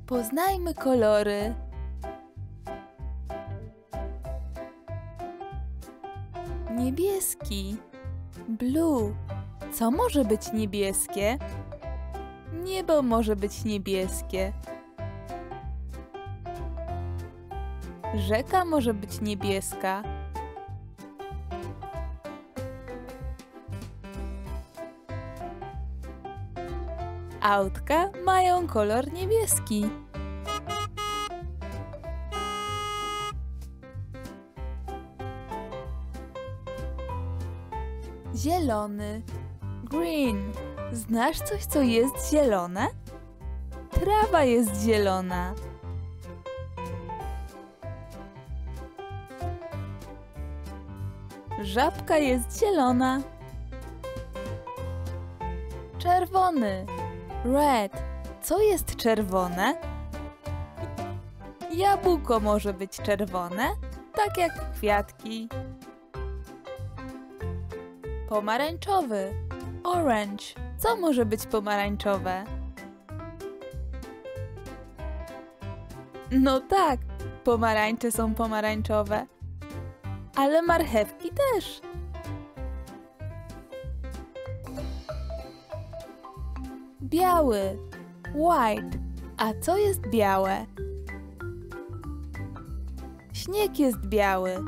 Poznajmy kolory. Niebieski. Blue. Co może być niebieskie? Niebo może być niebieskie. Rzeka może być niebieska. Autka mają kolor niebieski. Zielony. Green. Znasz coś, co jest zielone? Trawa jest zielona. Żabka jest zielona. Czerwony. Red. Co jest czerwone? Jabłko może być czerwone, tak jak kwiatki. Pomarańczowy. Orange. Co może być pomarańczowe? No tak, pomarańcze są pomarańczowe. Ale marchewki też. Biały. White. A co jest białe? Śnieg jest biały.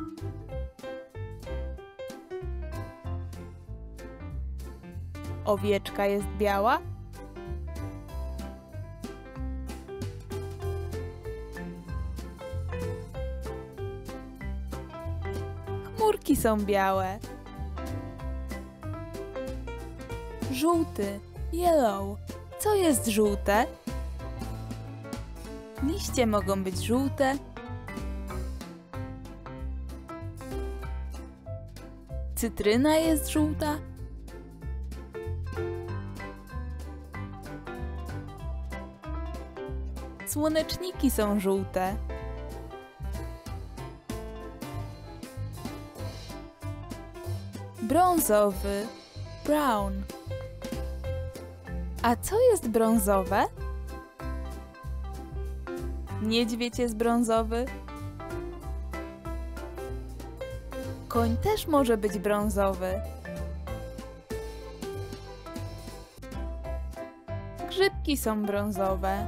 Owieczka jest biała? Chmurki są białe. Żółty. Yellow. Co jest żółte? Liście mogą być żółte. Cytryna jest żółta. Słoneczniki są żółte. Brązowy. Brown. A co jest brązowe? Niedźwiedź jest brązowy. Koń też może być brązowy. Grzybki są brązowe.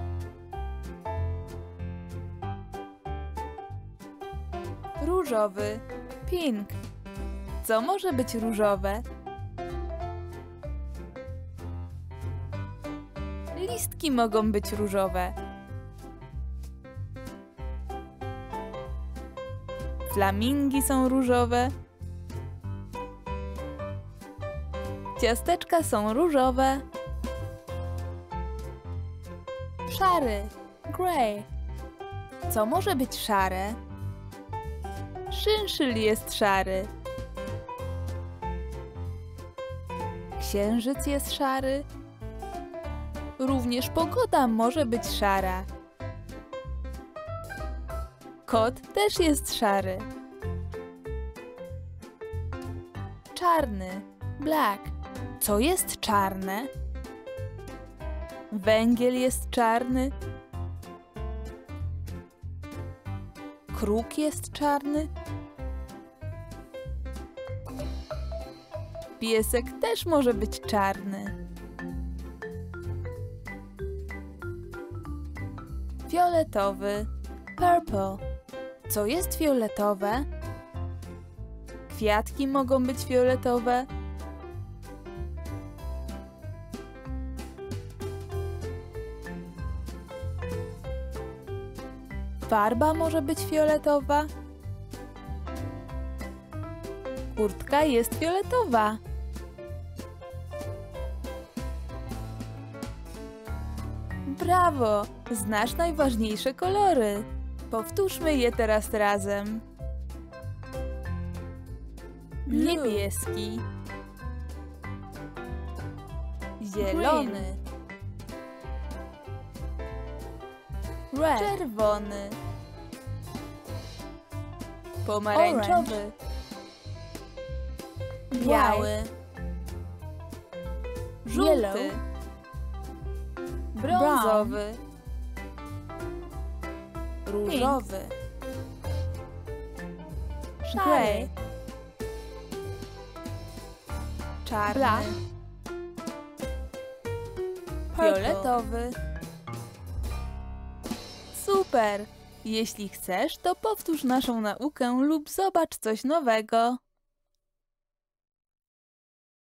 Różowy. Pink. Co może być różowe? Listki mogą być różowe. Flamingi są różowe. Ciasteczka są różowe. Szary. Grey. Co może być szare? Szynszyl jest szary. Księżyc jest szary. Również pogoda może być szara. Kot też jest szary. Czarny. Black. Co jest czarne? Węgiel jest czarny. Kruk jest czarny. Piesek też może być czarny. Fioletowy. Purple. Co jest fioletowe? Kwiatki mogą być fioletowe. Farba może być fioletowa. Kurtka jest fioletowa. Brawo! Znasz najważniejsze kolory. Powtórzmy je teraz razem. Niebieski. Zielony. Red. Czerwony. Pomarańczowy. Biały. Żółty. Brązowy. różowy, Szary. grey, czarny, Black. fioletowy. Super! Jeśli chcesz, to powtórz naszą naukę lub zobacz coś nowego.